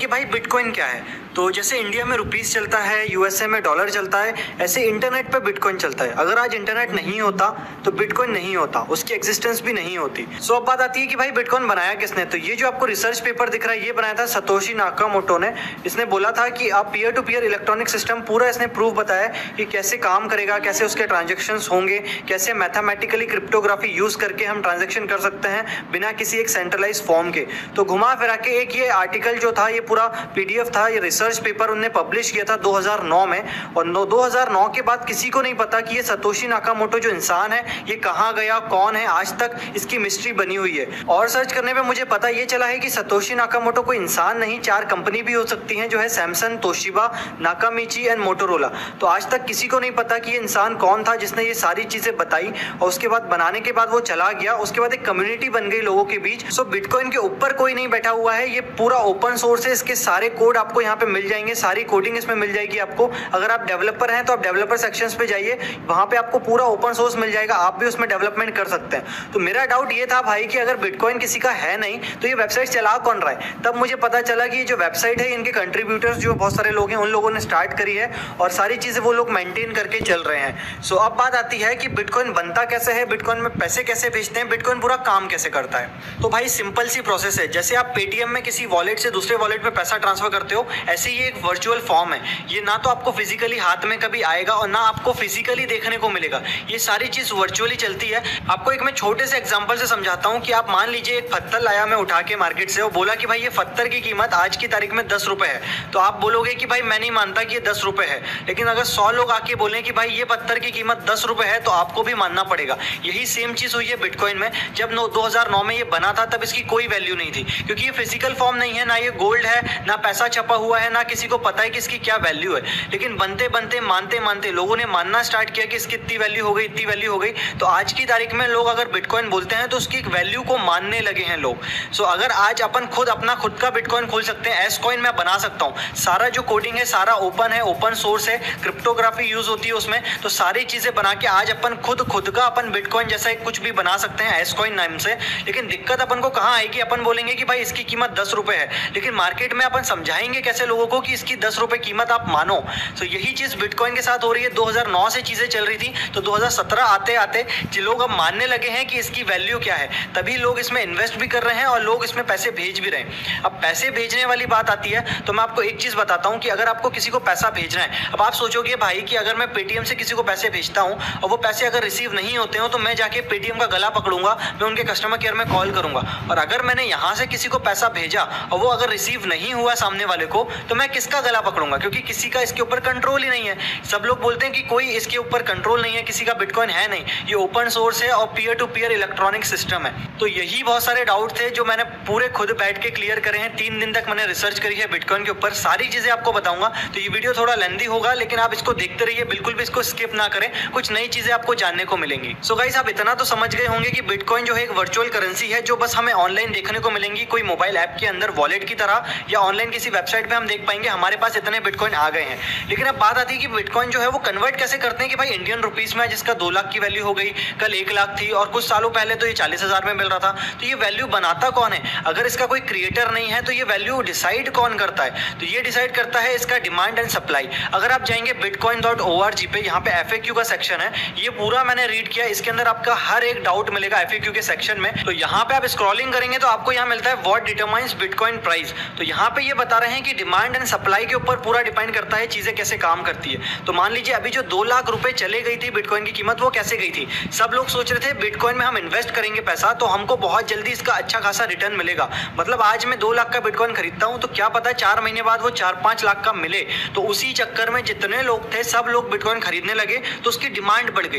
भाई बिटकॉइन क्या है। तो जैसे इंडिया में रुपीस चलता है, यूएसए में डॉलर चलता है, ऐसे इंटरनेट पे बिटकॉइन चलता है। अगर आज इंटरनेट नहीं होता तो बिटकॉइन नहीं होता, उसकी एग्जिस्टेंस भी नहीं होती। सो अब बात आती है कि भाई बिटकॉइन बनाया किसने। तो ये जो आपको रिसर्च पेपर दिख रहा है ये बनाया था सतोशी नाकामोटो ने। इसने बोला था कि आप peer to peer electronic system पूरा इसने प्रूफ बताया कि कैसे काम करेगा, कैसे उसके ट्रांजेक्शन्स होंगे, कैसे मैथमेटिकली क्रिप्टोग्राफी यूज करके हम ट्रांजेक्शन कर सकते हैं बिना किसी एक सेंट्रलाइज फॉर्म के। तो घुमा फिरा के एक ये आर्टिकल जो था, ये पूरा पीडीएफ था, ये रिसर्च पेपर उन्होंने पब्लिश किया था 2009 में। और 2009 के बाद किसी को नहीं पता कि ये सतोशी नाकामोटो जो इंसान है ये कहाँ गया, कौन है, आज तक इसकी मिस्ट्री बनी हुई है। और सर्च करने पे मुझे पता ये चला है कि सतोशी नाकामोटो कोई इंसान नहीं, 4 कंपनी भी हो सकती हैं जो है Samsung, Toshiba, Nakamichi and Motorola. तो आज तक किसी को नहीं पता कि ये इंसान कौन था जिसने ये सारी चीजें बताई। और उसके बाद बनाने के बाद वो चला गया, उसके बाद एक कम्युनिटी बन गई लोगों के बीच। सो बिटकॉइन के ऊपर कोई नहीं बैठा हुआ है, ये पूरा ओपन सोर्स है। इसके सारे कोड आपको यहाँ पे मिल जाएंगे, सारी कोडिंग इसमें मिल जाएगी आपको। अगर आप डेवलपर हैं तो आप डेवलपर सेक्शंस पे जाइए, वहां पे आपको पूरा ओपन सोर्स मिल जाएगा, आप भी उसमें डेवलपमेंट कर सकते हैं। तो मेरा डाउट ये था भाई कि अगर बिटकॉइन किसी का है नहीं तो ये वेबसाइट चला कौन रहा है। तब मुझे पता चला कि ये जो वेबसाइट है इनके कंट्रीब्यूटर्स जो बहुत सारे लोग हैं उन लोगों ने स्टार्ट करी है और सारी चीजें वो लोग मेंटेन करके चल रहे हैं। सो अब बात आती है कि बिटकॉइन बनता कैसे है, बिटकॉइन में पैसे कैसे भेजते हैं, बिटकॉइन पूरा काम कैसे करता है। तो भाई सिंपल सी प्रोसेस है। जैसे आप पेटीएम में किसी वॉलेट से दूसरे वॉलेट में पैसा ट्रांसफर करते हो, ऐसे ये एक वर्चुअल फॉर्म है। ये ना तो आपको फिजिकली हाथ में कभी आएगा और ना आपको फिजिकली देखने को मिलेगा, ये सारी चीज वर्चुअली चलती है। आपको एक मैं छोटे से एग्जांपल से समझाता हूँ कि आप मान लीजिए एक पत्थर लाया मैं उठा के मार्केट से, और बोला कि भाई ये पत्थर की कीमत आज की तारीख में 10 रुपए है। तो आप बोलोगे कि भाई मैं नहीं मानता कि ये 10 रुपए है। लेकिन अगर 100 लोग आके बोले कि भाई ये पत्थर की कीमत 10 रुपए है तो आपको भी मानना पड़ेगा। यही सेम चीज हुई है बिटकॉइन में। जब 2009 में ये बना था तब इसकी कोई वैल्यू नहीं थी, क्योंकि ये फिजिकल फॉर्म नहीं है, ना ये गोल्ड है, ना पैसा छपा हुआ है, ना किसी को पता है कि इसकी क्या वैल्यू है। लेकिन बनते बनते मानते मानते लोगों ने मानना स्टार्ट किया कि इसकी इतनी वैल्यू हो गई, इतनी वैल्यू हो गई। तो आज की तारीख में लोग अगर बिटकॉइन बोलते हैं तो उसकी एक वैल्यू को मानने लगे हैं लोग। सो अगर आज अपन अपना खुद का बिटकॉइन खोल सकते हैं, एस कॉइन मैं बना सकता हूँ। सारा जो कोडिंग है सारा ओपन है, ओपन सोर्स है, क्रिप्टोग्राफी यूज होती है उसमें। तो सारी चीजें बना के आज अपन खुद का अपन बिटकॉइन जैसा कुछ भी बना सकते हैं एस कॉइन नाम से। लेकिन दिक्कत अपन को कहाँ आएगी, अपन बोलेंगे कि भाई इसकी कीमत 10 रुपए है, लेकिन मार्केट में अपन समझाएंगे कैसे लोगों को कि इसकी 10 रुपए कीमत आप मानो। तो यही चीज बिटकॉइन के साथ हो रही है। 2009 से चीजें चल रही थी, तो 2017 आते आते लोग अब मानने लगे हैं कि इसकी वैल्यू क्या है, तभी लोग इसमें इन्वेस्ट भी कर रहे हैं और लोग इसमें पैसे भेज भी रहे हैं। अब पैसे भेजने वाली बात आती है तो मैं आपको एक चीज बताता हूं कि अगर आपको किसी को पैसा भेजना है, अब आप सोचोगे भाई कि अगर मैं पेटीएम से किसी को पैसे भेजता हूं और वो पैसे अगर रिसीव नहीं होते हो तो मैं जाके पेटीएम का गला पकड़ूंगा, मैं उनके कस्टमर केयर में कॉल करूंगा। और अगर मैंने यहां से किसी को पैसा भेजा और वो अगर रिसीव नहीं हुआ सामने वाले को, तो मैं किसका गला पकड़ूंगा, क्योंकि किसी का इसके ऊपर कंट्रोल ही नहीं है। सब लोग बोलते हैं कि कोई इसके ऊपर कंट्रोल नहीं है, किसी का बिटकॉइन है नहीं, ये ओपन सोर्स है और peer to peer electronic system है। तो यही बहुत सारे डाउट थे जो मैंने पूरे खुद बैठ के क्लियर करे हैं। 3 दिन तक मैंने रिसर्च करी है बिटकॉइन के ऊपर, सारी चीजें आपको बताऊंगा। तो ये वीडियो थोड़ा लेंथी होगा, लेकिन आप इसको देखते रहिए, बिल्कुल भी इसको स्किप ना करें, कुछ नई चीजें आपको जानने को मिलेंगी। सो गाइस, आप इतना तो समझ गए होंगे कि बिटकॉइन जो है एक वर्चुअल करेंसी है जो बस हमें ऑनलाइन देखने को मिलेंगी, कोई मोबाइल ऐप के अंदर वॉलेट की तरह, या ऑनलाइन किसी वेबसाइट पे हम देख पाएंगे हमारे पास इतने बिटकॉइन आ गए हैं। लेकिन अब बात आती है कि बिटकॉइन जो है वो कन्वर्ट कैसे करते हैं कि भाई इंडियन रुपीस में, जिसका 2 लाख की वैल्यू हो गई, कल 1 लाख थी और कुछ सालों पहले तो ये 40,000 में मिल रहा था। तो ये वैल्यू बनाता कौन है? अगर इसका कोई क्रिएटर नहीं है तो ये वैल्यू डिसाइड कौन करता है? तो ये डिसाइड करता है इसका डिमांड एंड सप्लाई। अगर आप जाएंगे bitcoin.org पे, यहाँ पे FAQ का सेक्शन है, ये पूरा मैंने रीड किया, इसके अंदर आपका हर एक डाउट मिलेगा FAQ के सेक्शन में। तो यहाँ पे आप स्क्रॉलिंग करेंगे तो आपको यहाँ मिलता है व्हाट डिटरमाइंस बिटकॉइन प्राइस। तो यहाँ पे ये बता रहे हैं कि डिमांड एंड सप्लाई के ऊपर पूरा डिपेंड करता है चीजें कैसे काम करती है। तो मान लीजिए अभी जो 2 लाख रुपए चले गई थी बिटकॉइन की कीमत, वो कैसे गई थी? सब लोग सोच रहे थे बिटकॉइन में हम इन्वेस्ट करेंगे पैसा तो हमको बहुत जल्दी इसका अच्छा खासा रिटर्न मिलेगा। मतलब आज मैं 2 लाख का बिटकॉइन खरीदता हूं तो क्या पता 4 महीने बाद वो 4-5 लाख का मिले। तो उसी चक्कर में जितने लोग थे सब लोग बिटकॉइन खरीदने लगे, तो उसकी डिमांड बढ़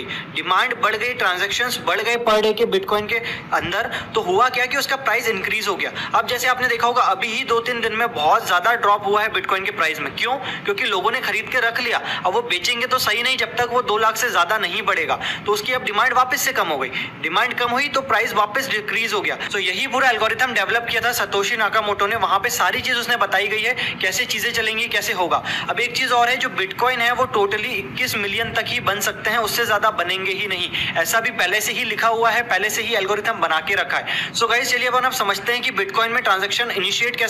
गई, ट्रांजैक्शंस बढ़ गए पर डे के बिटकॉइन के अंदर। तो हुआ क्या कि उसका प्राइस इंक्रीज हो गया। अब जैसे आपने देखा होगा अभी ही 2-3 दिन में बहुत ज्यादा ड्रॉप हुआ है बिटकॉइन के प्राइस में। क्यों? क्योंकि लोगों ने खरीद के रख लिया। अब वो बेचेंगे तो सही नहीं जब तक वो 2 लाख से ज्यादा नहीं बढ़ेगा। तो उसकी अब डिमांड वापस से कम हो गई, डिमांड कम हुई तो प्राइस वापस डिक्रीज हो गया। तो यही पूरा एल्गोरिथम डेवलप किया था सतोशी नाकामोटो ने। वहां पे सारी चीज उसने बताई गई है कैसे चीजें चलेंगी, कैसे होगा। अब एक चीज और है, जो बिटकॉइन है वो टोटली 21 मिलियन तक ही बन सकते हैं, उससे ज्यादा बनेंगे ही नहीं। ऐसा भी पहले से ही लिखा हुआ है, पहले से ही एल्गोरिथम बना के रखा है। सो गाइस, चलिए अब हम समझते हैं कि बिटकॉइन में ट्रांजैक्शन इनिशिएट कैसे होता है और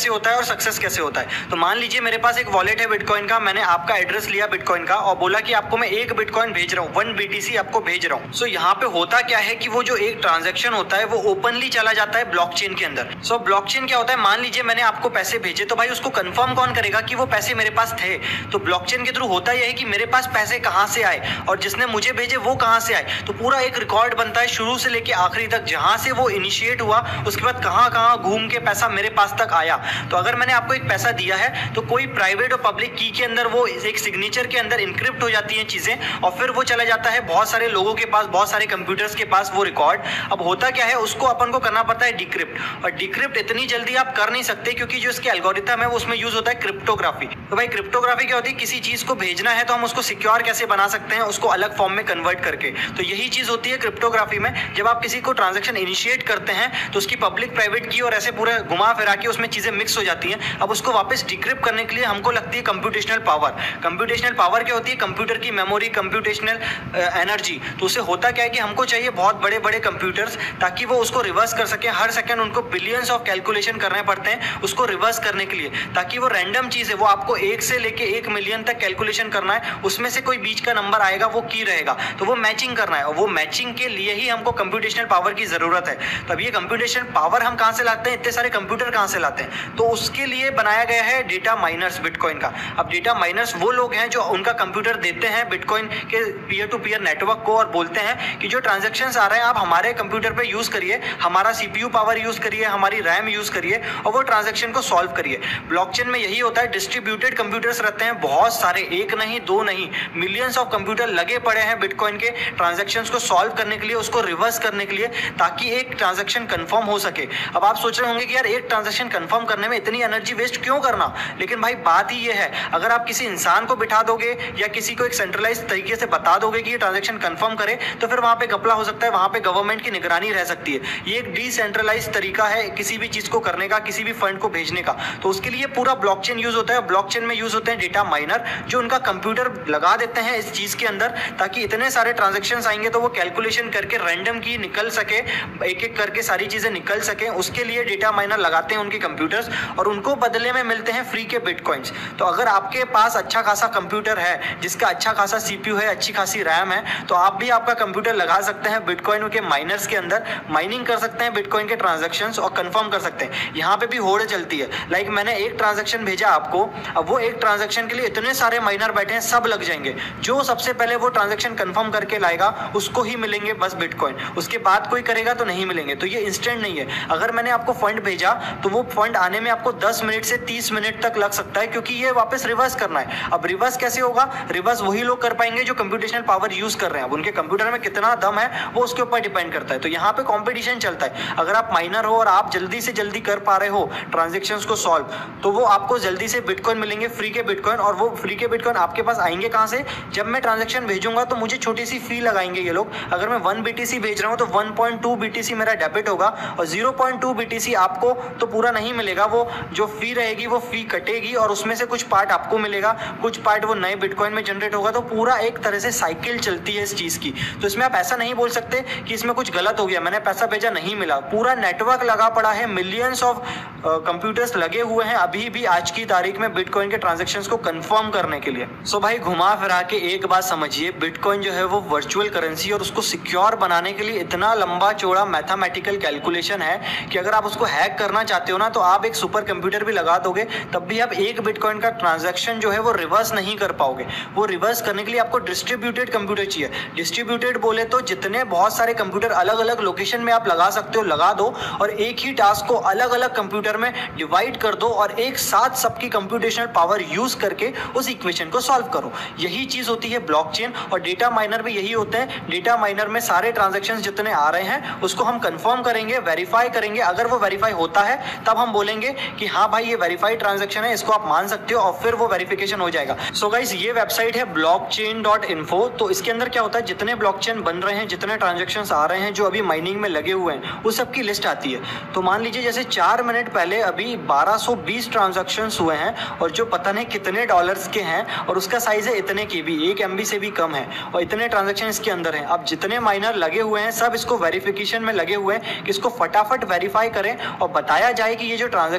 सक्सेस कैसे होता है। तो मान लीजिए मेरे पास एक वॉलेट है बिटकॉइन का, मैंने आपका एड्रेस लिया बिटकॉइन का और बोला कि आपको मैं 1 बिटकॉइन भेज रहा हूँ, 1 BTC आपको भेज रहा हूँ। सो यहाँ पे होता क्या है कि वो जो एक ट्रांजेक्शन होता है वो ओपनली चला जाता है ब्लॉकचेन के अंदर। सो ब्लॉकचेन क्या होता है, मान लीजिए मैंने आपको पैसे भेजे, तो भाई उसको कंफर्म कौन करेगा कि वो पैसे मेरे पास थे। तो ब्लॉकचेन के थ्रू होता यह है कि मेरे पास पैसे कहाँ से आए और जिसने मुझे भेजे वो कहाँ से आए। तो पूरा एक रिकॉर्ड बनता है शुरू से लेके आखिरी तक, जहां से वो इनिशिएट हुआ उसके बाद कहाँ कहाँ घूम के पैसा मेरे पास तक आया। तो अगर मैंने आपको एक पैसा दिया है तो कोई प्राइवेट और पब्लिक की के अंदर वो एक सिग्नेचर के अंदर इनक्रिप्ट हो जाती हैं चीजें और फिर वो चला जाता है बहुत सारे लोगों के पास, बहुत सारे कंप्यूटर्स के पास वो रिकॉर्ड। अब होता क्या है, उसको अपन को करना पड़ता है डिक्रिप्ट, और डिक्रिप्ट इतनी जल्दी आप कर नहीं सकते क्योंकि जो इसके एल्गोरिथम है वो उसमें यूज होता है क्रिप्टोग्राफी। तो भाई क्रिप्टोग्राफी क्या होती है, किसी चीज को भेजना है तो हम उसको सिक्योर कैसे बना सकते हैं, उसको अलग फॉर्म में कन्वर्ट करके। तो यही चीज होती है क्रिप्टोग्राफी में। जब आप किसी को ट्रांजैक्शन इनिशिएट करते हैं तो उसकी पब्लिक प्राइवेट की और ऐसे पूरे घुमा फिरा के उसमें चीजें मिक्स हो जाती हैं। अब उसको वापस डिक्रिप्ट करने के लिए हमको लगती है कंप्यूटेशनल पावर। कंप्यूटेशनल पावर क्या होती है, कंप्यूटर की मेमोरी, कंप्यूटेशनल एनर्जी। तो उससे होता क्या है कि हमको चाहिए बहुत बड़े बड़े कंप्यूटर्स ताकि वो उसको रिवर्स कर सके। हर सेकंड उनको बिलियंस ऑफ कैलकुलेशन करने पड़ते हैं उसको रिवर्स करने के लिए, ताकि वो रैंडम चीज है वो आपको 1 से लेके 1 मिलियन तक कैलकुलेशन करना है, उसमें से कोई बीच का नंबर आएगा वो की रहेगा, तो वो मैचिंग करना है और वो मैचिंग के लिए ही हमको कंप्यूटेशनल पावर की जरूरत है। तब ये कंप्यूटेशनल पावर हम कहां से लाते हैं, इतने सारे कंप्यूटर कहां से लाते हैं, तो उसके लिए बनाया गया है डेटा माइनर्स बिटकॉइन का। अब डेटा माइनर्स वो लोग हैं जो उनका कंप्यूटर देते हैं बिटकॉइन के पीयर टू पीयर नेटवर्क को और बोलते हैं कि जो ट्रांजैक्शंस आ रहे हैं आप हमारे कंप्यूटर पे यूज करिए, हमारा सीपीयू पावर यूज करिए, हमारी रैम यूज करिए और वो ट्रांजैक्शन को सॉल्व करिए। ब्लॉकचेन में यही होता है, डिस्ट्रीब्यूटेड कंप्यूटर्स रहते हैं बहुत सारे, एक नहीं दो नहीं, मिलियंस ऑफ कंप्यूटर लगे पड़े हैं बिटकॉइन के ट्रांजैक्शंस को सॉल्व करने के लिए, उसको रिवर्स करने के लिए, ताकि एक ट्रांजैक्शन कंफर्म हो सके। अब आप सोच रहे होंगे कि यार एक ट्रांजैक्शन कंफर्म करने में इतनी एनर्जी वेस्ट क्यों करना, लेकिन भाई बात ही ये है, अगर आप किसी इंसान को बिठा दोगे या किसी को एक सेंट्रलाइज तरीके से बता दोगे कि ये ट्रांजैक्शन कंफर्म करे, तो फिर वहां पे घपला हो सकता है, वहां पे गवर्नमेंट की निगरानी रह सकती है। ये एक डिसेंट्रलाइज तरीका है किसी भी चीज को करने का, किसी भी फंड को भेजने का, तो उसके लिए पूरा ब्लॉकचेन यूज होता है। ब्लॉकचेन में यूज होते हैं डेटा माइनर जो उनका कंप्यूटर लगा देते हैं इस चीज के अंदर, ताकि इतने सारे ट्रांजैक्शंस आएंगे तो वो कैलकुलेशन करके रैंडम की निकल सके, एक एक करके सारी चीजें निकल सके। उसके लिए डेटा माइनर लगाते हैं उनके कंप्यूटर्स और उनको बदले में मिलते हैं फ्री के बिटकॉइंस। तो अगर आपके पास अच्छा खासा कंप्यूटर है जिसका अच्छा खासा सीपीयू है, अच्छी खासी रैम है, तो आप भी आपका कंप्यूटर लगा सकते हैं बिटकॉइन के माइनर्स के अंदर, माइनिंग कर सकते हैं बिटकॉइन के ट्रांजैक्शंस और कंफर्म कर सकते हैं। यहाँ पे भी होड़ चलती है, लाइक मैंने एक ट्रांजैक्शन भेजा आपको, अब वो एक ट्रांजैक्शन के लिए इतने सारे माइनर बैठे हैं, सब लग जाएंगे। जो सबसे पहले वो ट्रांजैक्शन कंफर्म करके लाएगा उसको ही मिलेंगे बस बिटकॉइन, उसके बाद कोई करेगा तो नहीं मिलेंगे। तो ये इंस्टेंट नहीं है। अगर मैंने आपको फंड भेजा तो वो फंड आने में आपको 10 मिनट से 30 मिनट तक लग सकता है, क्योंकि ये वापस रिवर्स करना है। अब रिवर्स कैसे होगा, रिवर्स वही लोग कर पाएंगे जो कंप्यूटेशनल पावर यूज कर रहे हैं। अब उनके कंप्यूटर में कितना दम है वो उसके ऊपर डिपेंड करता है। तो यहाँ पे कंपटीशन चलता है। अगर आप माइनर हो और आप जल्दी से जल्दी कर पा रहे हो ट्रांजैक्शंस को सॉल्व, तो वो आपको जल्दी से बिटकॉइन मिलेंगे, फ्री के बिटकॉइन। और वो फ्री के बिटकॉइन आपके पास आएंगे कहां से, जब मैं ट्रांजैक्शन भेजूंगा तो मुझे छोटी सी फी लगाएंगे ये लोग। अगर मैं 1 BTC भेज रहा हूं तो 1.2 BTC मेरा डेबिट होगा और 0.2 BTC आपको तो पूरा नहीं मिलेगा, वो जो फी रहेगी वो फी कटेगी और उसमें से कुछ पार्ट आपको मिलेगा, कुछ पार्ट वो नए बिटकॉइन में जनरेट होगा। तो पूरा एक तरह से साइकिल चलती है इस चीज की। तो इसमें आप ऐसा नहीं बोल सकते कि इसमें कुछ गलत हो गया, मैंने पैसा भेजा नहीं मिला। पूरा नेटवर्क लगा पड़ा है, मिलियंस ऑफ कंप्यूटर्स लगे हुए हैं अभी भी आज की तारीख में बिटकॉइन के ट्रांजैक्शंस को कंफर्म करने के लिए। सो भाई घुमा फिरा के एक बात समझिए, बिटकॉइन जो है वो वर्चुअल करेंसी और उसको सिक्योर बनाने के लिए इतना लंबा चौड़ा मैथमेटिकल कैलकुलेशन है कि अगर आप उसको हैक करना चाहते हो ना, तो आप एक सुपर कंप्यूटर भी लगा दोगे तब भी आप एक बिटकॉइन का ट्रांजैक्शन जो है वो रिवर्स नहीं कर पाओगे। वो रिवर्स करने के लिए आपको डिस्ट्रीब्यूटेड कंप्यूटर चाहिए। डिस्ट्रीब्यूटेड बोले तो जितने बहुत सारे कंप्यूटर अलग अलग लोकेशन में आप लगा सकते हो लगा दो, और एक ही टास्क को अलग अलग कंप्यूटर में डिवाइड कर दो और एक साथ सबकी कंप्यूटेशनल पावर यूज करके उस इक्वेशन को सॉल्व करो। यही चीज होती है ब्लॉकचेन। और डेटा माइनर भी यही होते हैं। डेटा माइनर में सारे ट्रांजैक्शंस जितने आ रहे हैं उसको हम कंफर्म करेंगे, वेरीफाई करेंगे। अगर वो वेरीफाई होता है तब हम बोलेंगे कि हाँ भाई ये वेरीफाइड ट्रांजैक्शन है, इसको आप मान सकते हो, और फिर वो वेरिफिकेशन हो जाएगा। सो गाइस ये वेबसाइट है blockchain.info। तो इसके अंदर क्या होता है, जितने ब्लॉकचेन बन रहे हैं, जितने ट्रांजैक्शंस आ रहे हैं जो अभी माइनिंग में लगे हुए हैं, उस सब की लिस्ट आती है। तो मान लीजिए जैसे 4 मिनट पहले अभी 1220 ट्रांजैक्शंस हुए हैं और जो पता नहीं कितने डॉलर्स के हैं, और उसका साइज है इतने की भी 1 MB से भी कम है, और इतने ट्रांजैक्शन इसके अंदर हैं। अब जितने माइनर लगे हुए हैं सब इसको वेरिफिकेशन में लगे हुए हैं कि इसको फटाफट वेरीफाई करें और बताया जाए कि ये जो ट्रांजैक्शंस हुए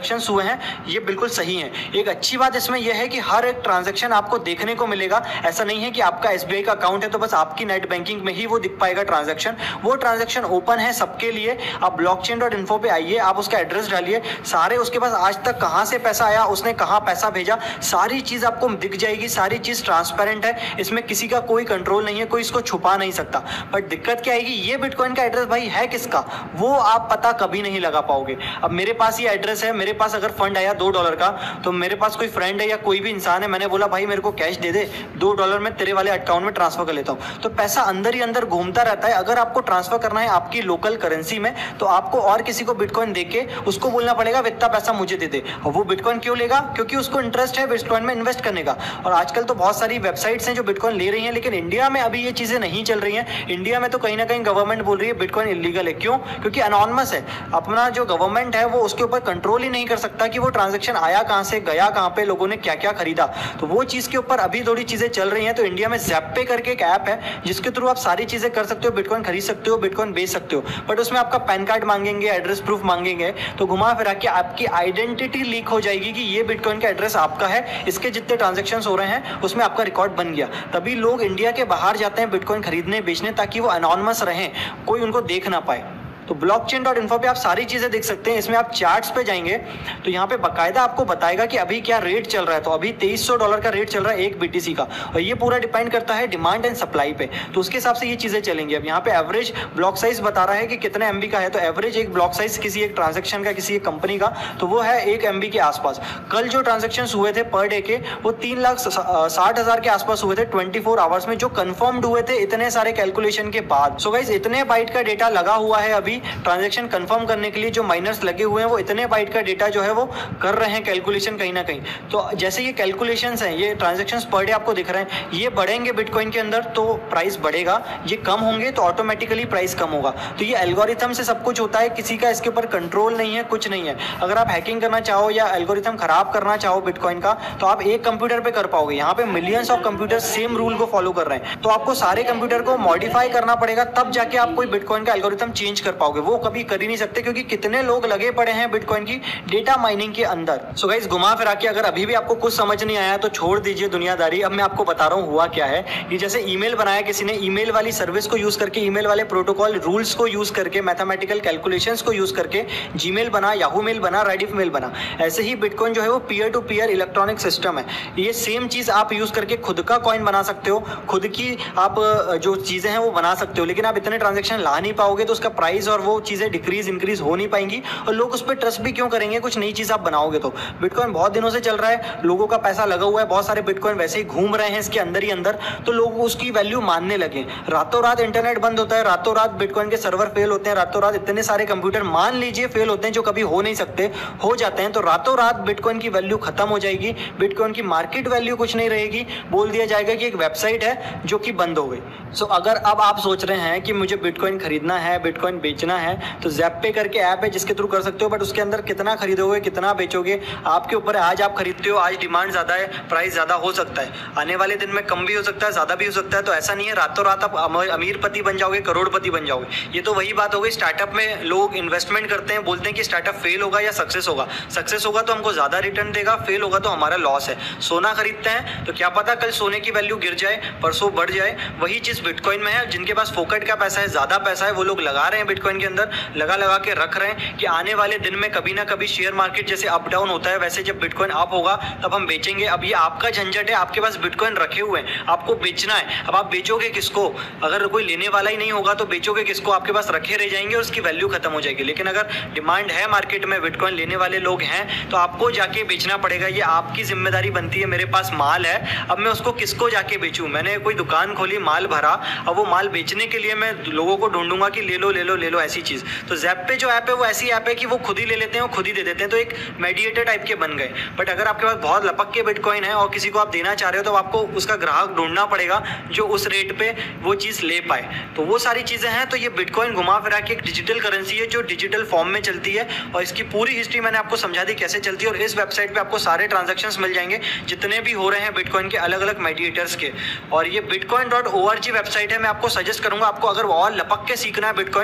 हुए हैं ये बिल्कुल सही हैं। एक अच्छी बात इसमें यह है कि हर एक ट्रांजैक्शन आपको देखने को मिलेगा। ऐसा नहीं है कि आपका SBI का अकाउंट है तो बस आपकी नेट बैंकिंग में ही वो दिख पाएगा ट्रांजैक्शन। वो ट्रांजैक्शन ओपन है सबके लिए। आप blockchain.info पे आइए, आप उसका एड्रेस डालिए, सारे उसके पास आज तक कहाँ से पैसा आया, उसने कहाँ पैसा भेजा, सारी चीज़ आपको दिख जाएगी। सारी चीज़ ट्रांसपेरेंट है, इसमें किसी का कोई कंट्रोल नहीं है, कोई इसको छुपा नहीं सकता। बट दिक्कत क्या आएगी, ये बिटकॉइन का एड्रेस भाई है किसका, वो आप पता कभी नहीं लगा पाओगे। अब मेरे पास ये एड्रेस है, मेरे पास अगर फंड आया $2 का, तो मेरे पास कोई फ्रेंड है या कोई भी इंसान है, मैंने बोला भाई मेरे को कैश दे दे, $2 में तेरे वाले अकाउंट में ट्रांसफर कर लेता हूँ, तो पैसा अंदर ही अंदर घूमता रहता है। अगर आपको ट्रांसफर करना है आपकी लोकल करेंसी में, तो आपको और किसी को बिटकॉइन देके उसको बोलना पड़ेगा इतना पैसा मुझे दे दे। और वो बिटकॉइन क्यों लेगा, क्योंकि उसको इंटरेस्ट है बिटकॉइन में इन्वेस्ट करने का। और आजकल तो बहुत सारी वेबसाइट्स हैं जो बिटकॉइन ले रही हैं, लेकिन इंडिया में अभी ये चीजें नहीं चल रही हैं। इंडिया में तो कहीं ना कहीं गवर्नमेंट बोल रही है बिटकॉइन इलीगल है। क्यों, क्योंकि अनॉनमस है। अपना जो गवर्नमेंट है वो उसके ऊपर कंट्रोल ही नहीं कर सकता कि वो ट्रांजैक्शन आया कहां से, गया कहां पे, लोगों ने क्या क्या खरीदा। तो वो चीज के ऊपर अभी थोड़ी चीजें चल रही हैं। तो इंडिया में ज़ैप्पे करके एक ऐप है जिसके थ्रू आप सारी चीजें कर सकते हो, बिटकॉइन खरीद सकते हो, बिटकॉइन बेच सकते हो। बट उसमें आपका पैन कार्ड मांगेंगे, एड्रेस प्रूफ मांगेंगे, तो घुमा फिरा के आपकी आइडेंटिटी लीक हो जाएगी कि ये बिटकॉइन का एड्रेस आपका है, इसके जितने ट्रांजैक्शंस हो रहे हैं उसमें आपका रिकॉर्ड बन गया। तभी लोग इंडिया के बाहर जाते हैं बिटकॉइन खरीदने बेचने, ताकि वो अनॉनमस रहें, कोई उनको देख ना पाए। तो blockchain.info पे आप सारी चीज़ें देख सकते हैं। इसमें आप चार्ट्स पे जाएंगे तो यहाँ पे बाकायदा आपको बताएगा कि अभी क्या रेट चल रहा है। तो अभी $2300 का रेट चल रहा है एक BTC का, और ये पूरा डिपेंड करता है डिमांड एंड सप्लाई पे। तो उसके हिसाब से ये चीज़ें चलेंगी। अब यहाँ पे एवरेज ब्लॉक साइज बता रहा है कि कितने MB का है। तो एवरेज एक ब्लॉक साइज किसी एक ट्रांजेक्शन का, किसी एक कंपनी का, तो वो है 1 MB के आसपास। कल जो ट्रांजेक्शन हुए थे पर डे के, वो 3,60,000 के आसपास हुए थे 24 आवर्स में, जो कन्फर्म्ड हुए थे इतने सारे कैलकुलेशन के बाद। सो गाइस, इतने बाइट का डेटा लगा हुआ है अभी ट्रांजैक्शन कंफर्म करने के लिए। जो माइनर्स लगे हुए हैं वो इतने बाइट का डेटा जो है वो कर रहे हैं कैलकुलेशन कहीं ना कहीं। तो जैसे ये कैलकुलेशंस हैं, ये ट्रांजैक्शंस पर डे आपको दिख रहे हैं, ये बढ़ेंगे बिटकॉइन के अंदर तो प्राइस बढ़ेगा, ये कम होंगे तो ऑटोमेटिकली प्राइस कम होगा। तो ये एल्गोरिथम से सब कुछ होता है, किसी का इसके ऊपर कंट्रोल नहीं है, कुछ नहीं है। अगर आप हैकिंग करना चाहो या एल्गोरिथम खराब करना चाहो बिटकॉइन का, तो आप एक कंप्यूटर पे कर पाओगे। यहाँ पे millions of computer same rule को फॉलो कर रहे हैं, तो आपको सारे कंप्यूटर को मॉडिफाई करना पड़ेगा, तब जाके आप कोई बिटकॉइन का एल्गोरिथम चेंज कर पाओगे। वो कभी कर ही नहीं सकते, क्योंकि कितने लोग लगे पड़े हैं बिटकॉइन की डेटा माइनिंग के अंदर। सो गाइस, घुमा फिरा के अगर अभी भी आपको कुछ समझ नहीं आया तो छोड़ दीजिए दुनियादारी। अब मैं आपको बता रहा हूँ हुआ क्या है। कि जैसे ईमेल बनाया किसी ने, ईमेल वाली सर्विस को यूज करके, ईमेल वाले प्रोटोकॉल रूल्स को यूज करके, मैथमेटिकल कैलकुलेशंस को यूज करके जीमेल बना, याहू मेल बना, रेडिफ मेल बना। ऐसे ही बिटकॉइन जो है वो peer to peer electronic system है। ये सेम चीज आप यूज करके खुद का कॉइन बना सकते हो, खुद की आप जो चीजें हैं वो बना सकते हो। लेकिन आप इतने ट्रांजेक्शन ला नहीं पाओगे, तो उसका प्राइस और वो चीजें डिक्रीज इंक्रीज हो नहीं पाएंगी, और लोग उस पर ट्रस्ट भी क्यों करेंगे कुछ नई चीज आप बनाओगे तो। बिटकॉइन बहुत दिनों से चल रहा है, लोगों का पैसा लगा हुआ है, बहुत सारे बिटकॉइन वैसे ही घूम रहे हैं इसके अंदर ही अंदर, तो लोग उसकी वैल्यू मानने लगे। रातों रात इंटरनेट बंद होता है, रातों रात बिटकॉइन के सर्वर फेल होते हैं, रातों रात इतने सारे कंप्यूटर मान लीजिए फेल होते हैं जो कभी हो नहीं सकते, हो जाते हैं, तो रातों रात बिटकॉइन की वैल्यू खत्म हो जाएगी, बिटकॉइन की मार्केट वैल्यू कुछ नहीं रहेगी। बोल दिया जाएगा कि एक वेबसाइट है जो कि बंद हो गई। सो अगर अब आप सोच रहे हैं कि मुझे बिटकॉइन खरीदना है, बिटकॉइन बेचना है, तो ज़ैप्पे करके ऐप है जिसके थ्रू कर सकते हो। बट उसके अंदर कितना खरीदोगे, कितना बेचोगे, आपके ऊपर है। आज आप खरीदते हो, आज डिमांड ज़्यादा है, प्राइस ज़्यादा हो सकता है, आने वाले दिन में कम भी हो सकता है, ज़्यादा भी हो सकता है। तो ऐसा नहीं है रातों रात आप अमीरपति बन जाओगे, करोड़पति बन जाओगे। ये तो वही बात हो गई, स्टार्टअप में लोग इन्वेस्टमेंट करते हैं, बोलते हैं कि स्टार्टअप फेल होगा या सक्सेस होगा। सक्सेस होगा तो हमको ज़्यादा रिटर्न देगा, फेल होगा तो हमारा लॉस है। सोना खरीदते हैं तो क्या पता कल सोने की वैल्यू गिर जाए, परसों बढ़ जाए। वही चीज़ बिटकॉइन में है। जिनके पास फोकट का पैसा है, ज़्यादा पैसा है, वो लोग लगा रहे हैं बिटकॉइन के अंदर, लगा लगा के रख रहे हैं कि आने वाले दिन में कभी ना कभी शेयर मार्केट जैसे अप डाउन होता है, वैसे जब बिटकॉइन अप होगा तब हम बेचेंगे। अब ये आपका झंझट है, आपके पास बिटकॉइन रखे हुए हैं, आपको बेचना है। अब आप बेचोगे किसको? अगर कोई लेने वाला ही नहीं होगा तो बेचोगे किसको? आपके पास रखे रह जाएंगे और उसकी वैल्यू खत्म हो जाएगी। लेकिन अगर डिमांड है मार्केट में, बिटकॉइन लेने वाले लोग हैं, तो आपको जाके बेचना पड़ेगा। ये आपकी जिम्मेदारी बनती है। मेरे पास माल है, अब मैं उसको किसको जाके बेचूं? मैंने कोई दुकान खोली, माल भरा, अब वो माल बेचने के लिए मैं लोगों को ढूंढूंगा कि ले लो ले लो ले लो, ऐसी चीज। तो ज़ैप्पे जो ऐप है वो ऐसी ऐप है कि वो खुद ही ले लेते हैं और खुद ही दे देते हैं, तो एक मेडिएटर टाइप के बन गए। बट अगर आपके पास बहुत लपक के बिटकॉइन है और किसी को आप देना चाह रहे हो, तो आपको उसका ग्राहक ढूंढना पड़ेगा जो उस रेट पे वो चीज ले पाए। तो वो सारी चीजें हैं। तो ये बिटकॉइन घुमा फिरा के एक डिजिटल करेंसी है जो डिजिटल फॉर्म में चलती है, और इसकी पूरी हिस्ट्री मैंने आपको समझा दी कैसे चलती है। और इस वेबसाइट पे आपको सारे ट्रांजैक्शंस मिल जाएंगे जितने भी हो रहे हैं बिटकॉइन के अलग अलग मेडिएटर्स के। और ये bitcoin.org वेबसाइट है। मैं आपको सजेस्ट करूंगा, आपको अगर और लपक के सीखना है बिटकॉइन, तो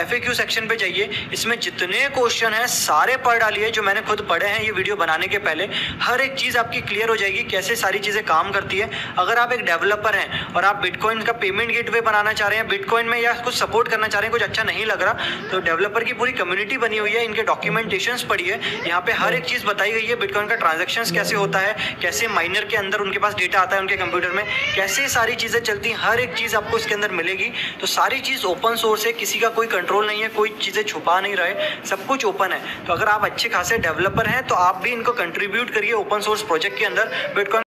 FAQ सेक्शन पे जाइए, इसमें जितने क्वेश्चन हैं सारे पढ़ डालिए जो मैंने खुद पढ़े हैं ये वीडियो बनाने के पहले। हर एक चीज़ आपकी क्लियर हो जाएगी कैसे सारी चीज़ें काम करती है। अगर आप एक डेवलपर हैं और आप बिटकॉइन का पेमेंट गेटवे बनाना चाह रहे हैं बिटकॉइन में, या कुछ सपोर्ट करना चाह रहे हैं, कुछ अच्छा नहीं लग रहा, तो डेवलपर की पूरी कम्युनिटी बनी हुई है, इनके डॉक्यूमेंटेशंस पढ़िए, यहाँ पे हर एक चीज़ बताई गई है। बिटकॉइन का ट्रांजैक्शंस कैसे होता है, कैसे माइनर के अंदर उनके पास डेटा आता है उनके कंप्यूटर में, कैसे सारी चीज़ें चलती हैं, हर एक चीज़ आपको इसके अंदर मिलेगी। तो सारी चीज़ ओपन सोर्स है, किसी का कोई कंट्रोल नहीं है, कोई चीज़ें छुपा नहीं रहे, सब कुछ ओपन है। तो अगर आप अच्छे खासे डेवलपर हैं तो आप भी इनको कंट्रीब्यूट करिए ओपन सोर्स प्रोजेक्ट के अंदर। बिटकॉइन